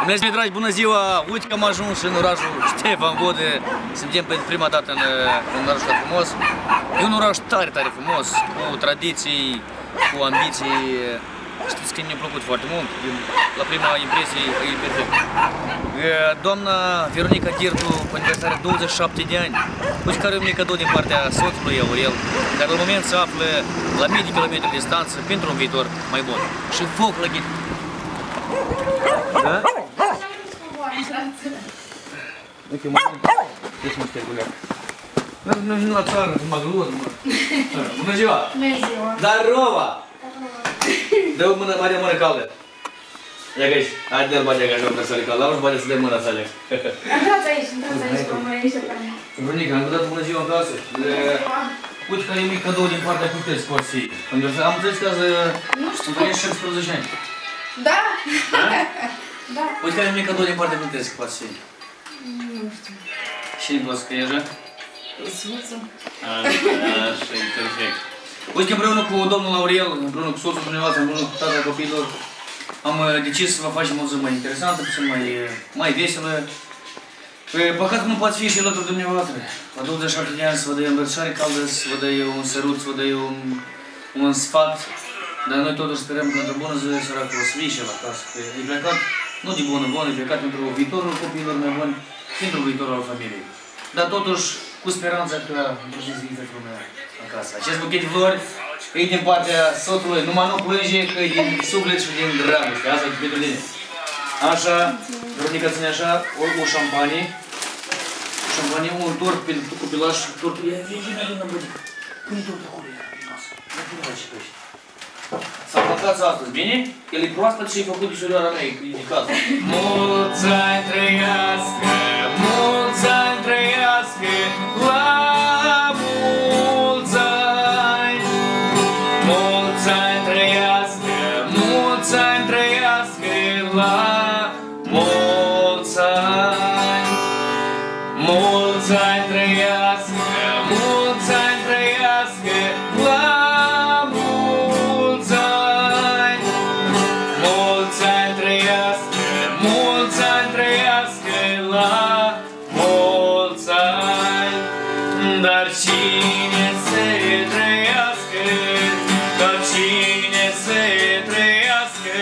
Bună ziua, dragi, bună ziua! Uite că am ajuns în orașul Ștefan Vodă. Suntem pentru prima dată în orașul ăsta frumos. E un oraș tare, tare frumos, cu tradiții, cu ambiții. Știți că mi-a plăcut foarte mult. La prima impresie e perfect. Doamna Veronica Ghirtu, cu aniversare 27 de ani, uite care e un cadou din partea soțului Aurel, care la moment se află la mii de kilometri distanță pentru un viitor mai bun. Și foc la ghid. Da? Uite, mă, deci mă șterguleac. Nu la țară, mă glod, mă. Bună ziua! Bună ziua! Darova! Dă o mână, bate o mână caldă. Ia că aici, hai de-l bate că așa o presări caldă, auzi, bate să dai mâna să alec. Intrați aici, că mă aici pe mine. Veronica, am dat bună ziua în casă. Uite care e mic cadou din partea puteți, poate fi. Am înțeles că azi împlinești 16 ani. Da? Da. Uite care e mic cadou din partea puteți, poate fi. Nu știu. Cine-i poate scrie așa? Soțul. Așa, e perfect. Uite că împreună cu domnul Aurel, împreună cu soțul dumneavoastră, împreună cu tata copiilor, am decis să vă facem o zi mai interesantă, puțin mai veselă. Păcat că nu poate fi și alături de dumneavoastră. La 27 de ani să vă dai o îmbrățișare caldă, să vă dai un sărut, să vă dai un sfat. Dar noi totuși sperăm că într-o bună zi săracul o să vii și el acasă. E plecat, nu de bună, e plecat pentru viitorul copiilor mai buni, pentru viitorul al familiei. Dar totuși, cu speranța că într-o zi să lumea acasă. Acest buchet de flori e din partea soțului, numai nu plânge că e din suflet și din dragoste. Asta e pentru tine. Așa, Veronica ține așa, o șampanie. Șampanie, un tort pentru copilaș, tortul. Ia, vine, bădică. Pune tortul acolo, ia, vinos. Nu pune la ce crești. S-a plantat astăzi, bine? El e proaspăt și e făcut de surioara mea, e de cază. Mulți ani trăiască, mulți ani trăiască, la mulți ani. Mulți ani trăiască, mulți ani trăiască, la mulți ani. Mulți ani trăiască, mulți ani trăiască, la mulți ani. Mulți ani trăiască, mulți ani trăiască, la mulți ani. Dar cine se trăiască, dar cine se trăiască,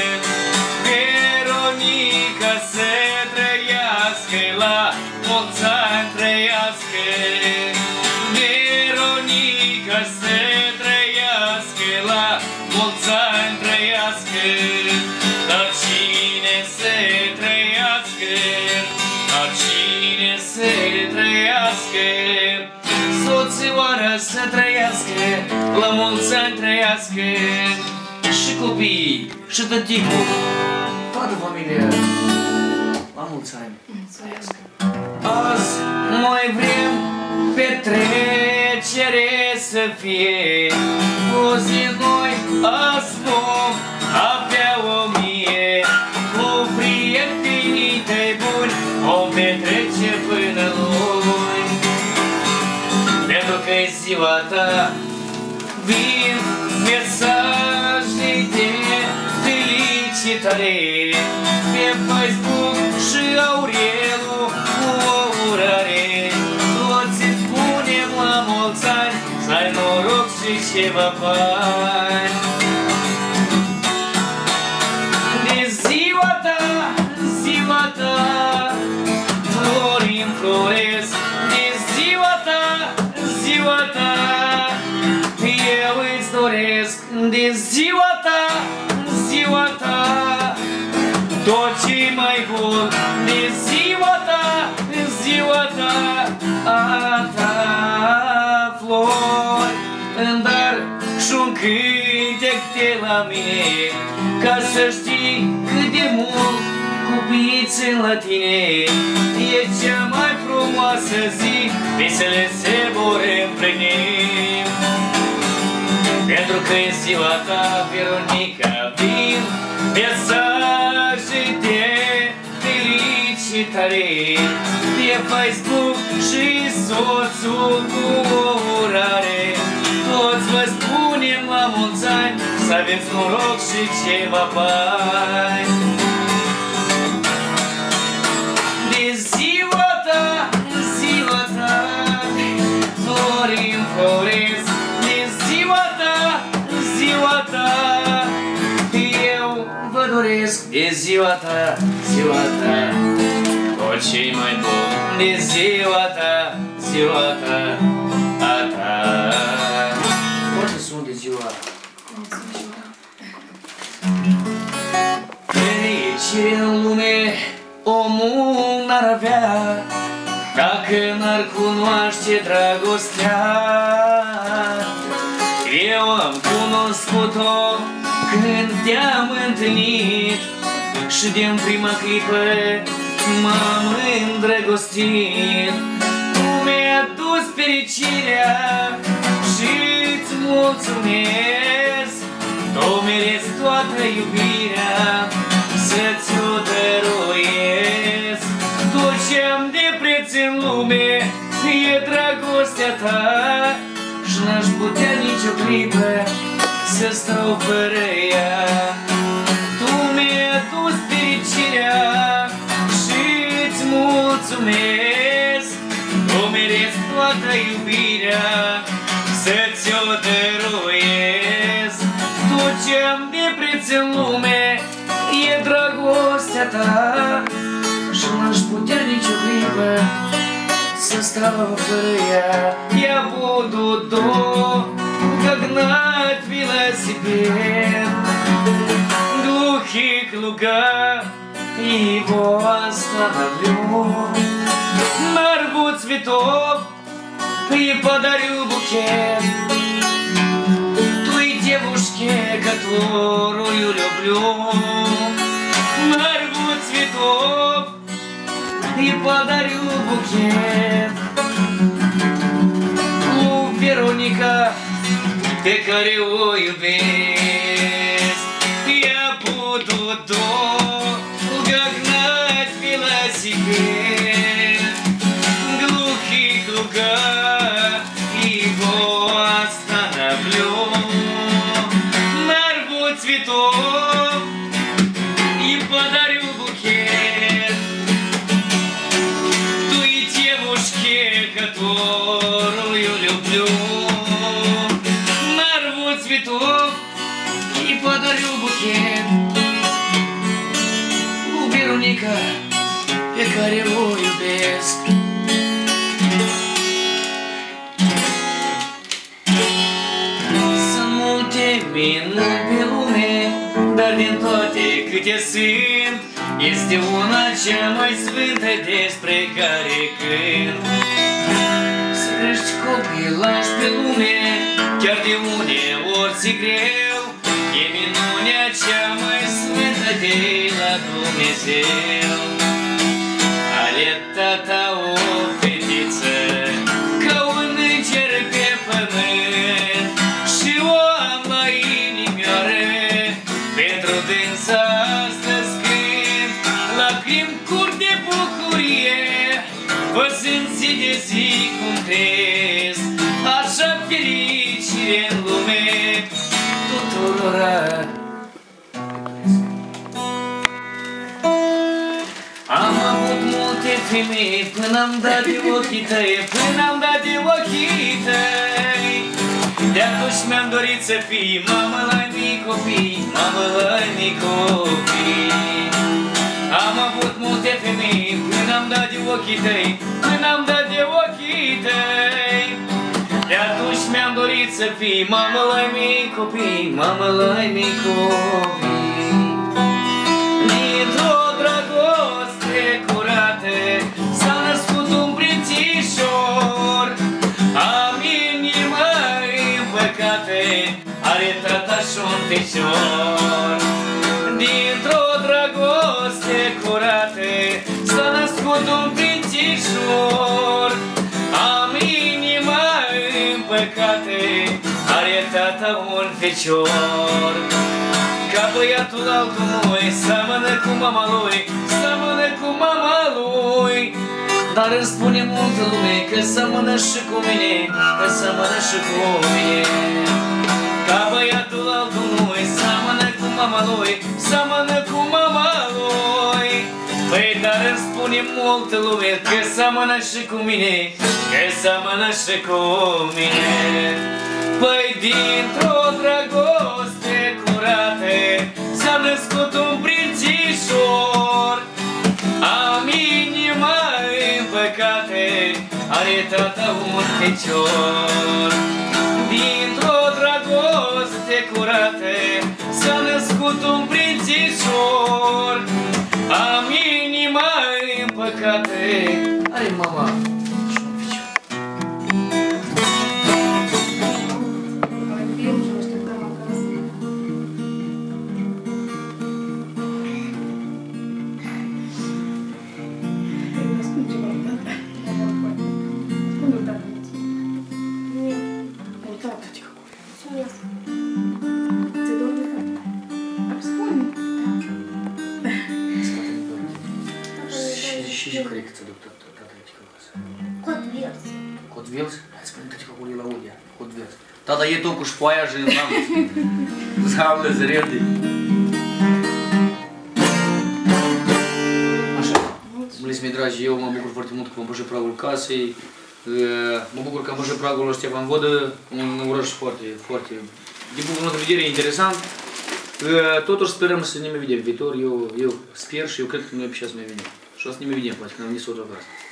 Veronica se trăiască, la mulți ani trăiască. Veronica se trăiască, la mulți ani trăiască. Dar cine se trăiască, dar cine se trăiască, soțioara să trăiască, la mulți ani trăiască. Și copiii, și tăticul, toată familia, la mulți ani trăiască. Azi noi vrem petrecere să fie, o zi noi azi vom avea 1000, cu prietenii tăi buni vom petrece până luni. Pentru că-i ziua ta vin mesaje de felicitare pe Facebook și Aurelul cu o urare. Toți îți punem la mulți ani, să ai noroc și ceva bani. De ziua ta, flori înfloresc. De ziua ta, eu îți doresc. De ziua ta, tot ce mai bun. De ziua ta, a ta flori în dar și-un cântec de la mine, ca să știi cât de mult cupiți la tine. E cea mai frumoasă zi, visele se vor împlini. Pentru că e ziua ta, Veronica, vin mesaje de felicitare pe Facebook și soțul cu urare. Toți vă spunem la mulți ani, să aveți noroc și ceva bani. ta. Eu vă doresc de ziua ta, tot ce-i mai bun de ziua ta, a ta. Poate sunt de ziua. Fericire în lume omul n-ar avea dacă n-ar cunoaște dragostea. Eu am cunoscut-o când te-am întâlnit și din prima clipă m-am îndrăgostit. Tu mi-ai adus fericirea și-ți mulțumesc. Tu merezi toată iubirea, să-ți-o dăruiesc. Tot ce-am de preț în lume e dragostea ta și n-aș putea nicio clipă să stau fără ea. Tu mi-ai adus fericirea și-ți mulțumesc. Tu merezi toată iubirea, să-ți-o dăruiesc. Tot ce-am de preț în lume e dragostea ta și n-aș putea nicio clipă să stau fără ea. Я буду гнать велосипед в глухих лугах, его остановлю. Нарву цветов и подарю букет той девушке, которую люблю. Нарву цветов и подарю букет. Вероника, pe care o iubesc. Я буду долго гнать велосипед в глухих лугах, его остановлю. Нарву цветов и подарю букет той девушке, которую люблю. Нарву цветов и подарю букет. Вероника, pe care o iubesc. Sunt multe minuni pe lume, dar din toate câte sunt, este una cea mai sfântă despre care cânt. Să crești copilași pe lume, chiar de uneori ți greu, e minunea cea mai sfântă de la Dumnezeu. Ale tata o fetiță, ca un înger pe pământ, și o am la inimioară, pentru dânsa astăzi cânt. Lacrimi curg de bucurie, văzând zi de zi cum cresc, așa fericire în lume tuturora. Am avut multe femei până am dat de ochii tăi, până am dat de ochii tăi. De atunci mi-am dorit să fii mamă la mii copii, mamă la mii copii. Am avut multe femei până am dat de ochii tăi, până am dat de ochii tăi. De atunci mi-am dorit să fii mamă la mii copii, mamă la mii copii. Dintr-o dragoste curată s-a născut un prințișor. Am inima împăcată, are tata și un fecior. Dintr-o dragoste curată s-a născut un prințișor. Am inima împăcată, are tata un fecior. Ca băiatul altului, seamănă cu mama lui, seamănă cu mama lui. Dar îmi spune multă lume că seamănă și cu mine, că seamănă și cu mine. Ca băiatul altului, seamănă cu mama lui, seamănă cu mama lui. Păi dar îmi spune multă lume că seamănă și cu mine, că seamănă și cu mine. Păi dintr-o dragoste tată un fecior. Dintr-o dragoste curată s-a născut un prințișor. Am inima împăcată. Hai, mama! Și un fecior. Și ce crezi că ți-a duc tata tătică acasă? Cot Vils. Cot Vils? Hai spune tătică cu la audia. Cot Vils. Tata e tot cu șpoaia și zamlă zrelde. Așa. Mulțumesc, mei dragi, eu mă bucur foarte mult că am pășit pragul casei. Mă bucur că am pășit pragul lui Ștefan Vodă, un oraș foarte, foarte, din punctul meu de vedere, interesant. Totuși sperăm să ne mai vedem viitor, eu sper și eu cred că noi pe așa să ne vedem. Și o să ne mai vedem, poate, când am venit acasă.